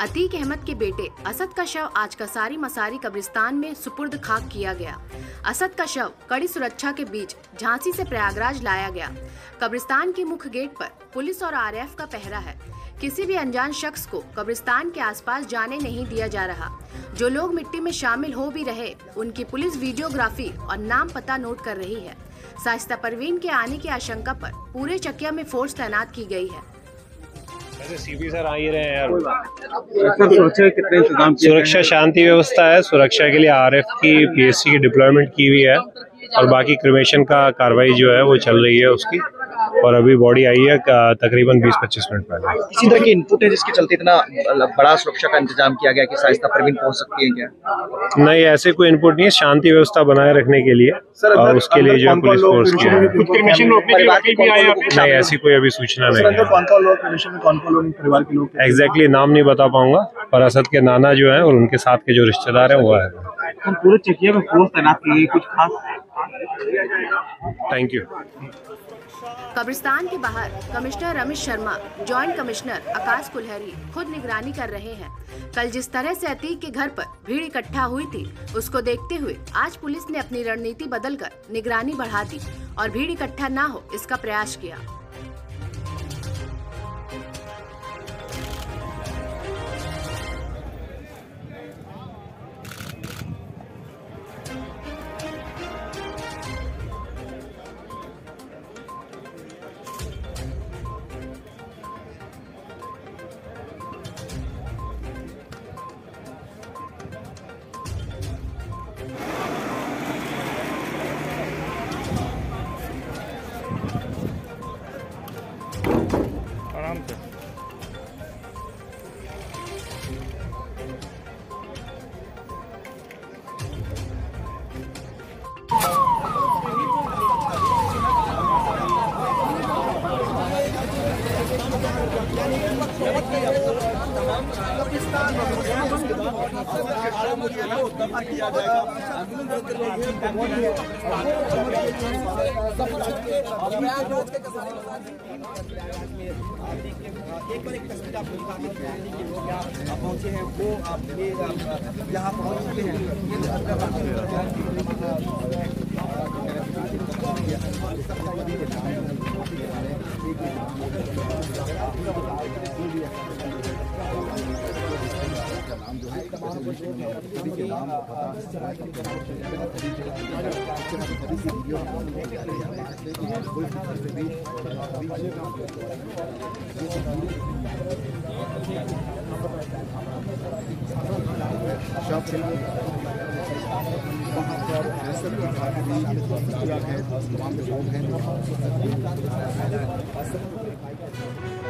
अतीक अहमद के बेटे असद का शव आज कसारी मसारी कब्रिस्तान में सुपुर्द खाक किया गया। असद का शव कड़ी सुरक्षा के बीच झांसी से प्रयागराज लाया गया। कब्रिस्तान के मुख्य गेट पर पुलिस और आरएएफ का पहरा है। किसी भी अनजान शख्स को कब्रिस्तान के आसपास जाने नहीं दिया जा रहा। जो लोग मिट्टी में शामिल हो भी रहे, उनकी पुलिस वीडियोग्राफी और नाम पता नोट कर रही है। शाइस्ता परवीन के आने की आशंका पर पूरे चकिया में फोर्स तैनात की गई है। सीपी सर आ ही रहे हैं यार। सुरक्षा कितने इंतजाम? सुरक्षा शांति व्यवस्था है। सुरक्षा के लिए आरएफ की पीएससी की डिप्लॉयमेंट की हुई है और बाकी क्रिमेशन का कार्रवाई जो है वो चल रही है उसकी। और अभी बॉडी आई है तकरीबन 20-25 मिनट पहले। किसी तरह की इनपुट है जिसके चलते इतना बड़ा सुरक्षा का इंतजाम किया गया कि शाइस्ता परवीन पहुंच सकती है क्या? नहीं, ऐसे कोई इनपुट नहीं है। शांति व्यवस्था बनाए रखने के लिए और उसके लिए जो है पुलिस फोर्स की है। नहीं, ऐसी कोई अभी सूचना नहीं है। एग्जैक्टली नाम नहीं बता पाऊंगा, पर असद के नाना जो है और उनके साथ के जो रिश्तेदार हैं वो आए। पूरे चकिया में फोर्स तैनात की गई, कुछ खास? Thank you. कब्रिस्तान के बाहर commissioner Ramesh Sharma, joint commissioner Akash Kulhari खुद निगरानी कर रहे हैं। कल जिस तरह से अतीक के घर पर भीड़ इकट्ठा हुई थी, उसको देखते हुए आज पुलिस ने अपनी रणनीति बदलकर निगरानी बढ़ा दी और भीड़ इकट्ठा ना हो इसका प्रयास किया। आराम से। एक बार एक तस्वीर आप पहुंचे हैं, वो आप ये यहाँ पहुंच चुके हैं। वहाँ पर है,